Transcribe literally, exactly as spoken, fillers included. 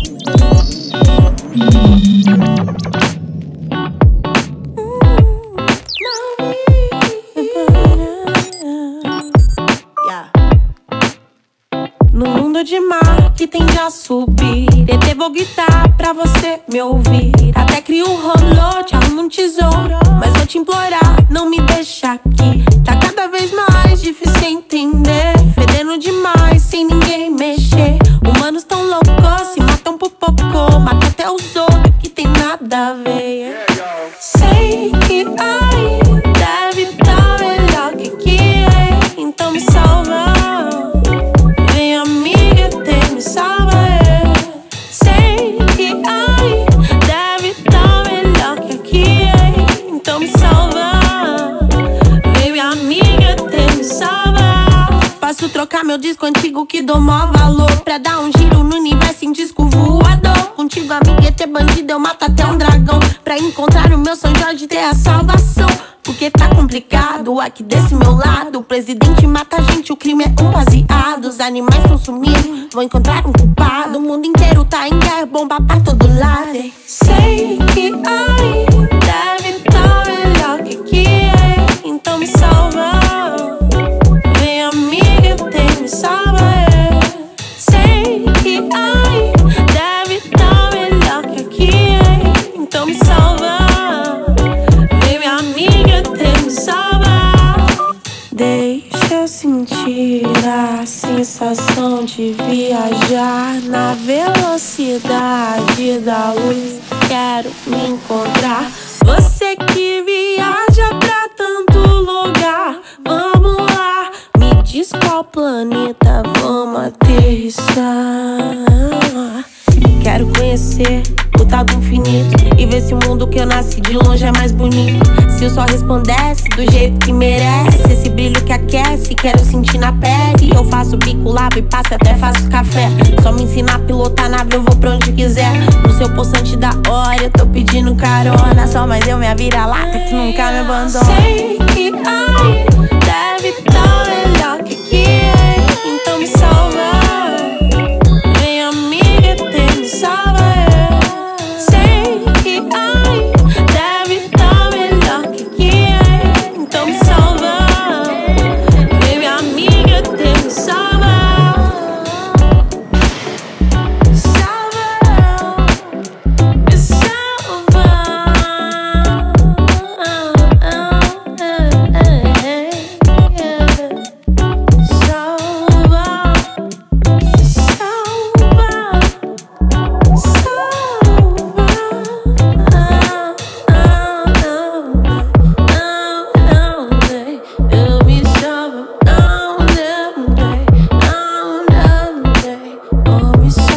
No mundo de mar que tende a subir, eu vou gritar pra você me ouvir. Até crio um rolô, te arrumo um tesouro, mas vou te implorar, não me deixa aqui. Tá cada vez mais difícil entender, fedendo demais sem ninguém mexer. Humanos tão loucos, se matam por pouco, matam até os outros que tem nada a ver. Sei que aí deve estar melhor que aqui, é, então me salva. Posso trocar meu disco antigo que dou mó valor pra dar um giro no universo em disco voador. Contigo, amiga, é ter bandido, eu mato até um dragão pra encontrar o meu São Jorge e ter a salvação. Porque tá complicado aqui desse meu lado. O presidente mata a gente, o crime é um baseado. Os animais estão sumindo, vão encontrar um culpado. O mundo inteiro tá em guerra, bomba pra todo lado. Sei que aí deve estar melhor que aqui, é, então me salva. Me salva, é. Sei que aí deve estar melhor que aqui, é. Então me salva. Vem, minha amiga, tem me salva. Deixa eu sentir a sensação de viajar na velocidade da luz. Quero me encontrar. Você que viaja pra tanto lugar, vamos lá. Diz qual planeta vamos aterrissar. Quero conhecer o tal do infinito e ver se o mundo que eu nasci de longe é mais bonito. Se o sol resplandece do jeito que merece, esse brilho que aquece, quero sentir na pele. Eu faço bico, lavo e passo, até faço café. Só me ensina a pilotar a nave, eu vou pra onde quiser. No seu poçante da hora, eu tô pedindo carona. Só mais eu, minha vira-lata, que nunca me abandona. Sei que aí deve estar melhor que aqui, é, então me salva. Vem, amiga, tem me salva, é. Sei que aí deve estar melhor que aqui, é, então me salva. Vem, minha amiga, tem me salva. Salva, me salva. Oh, me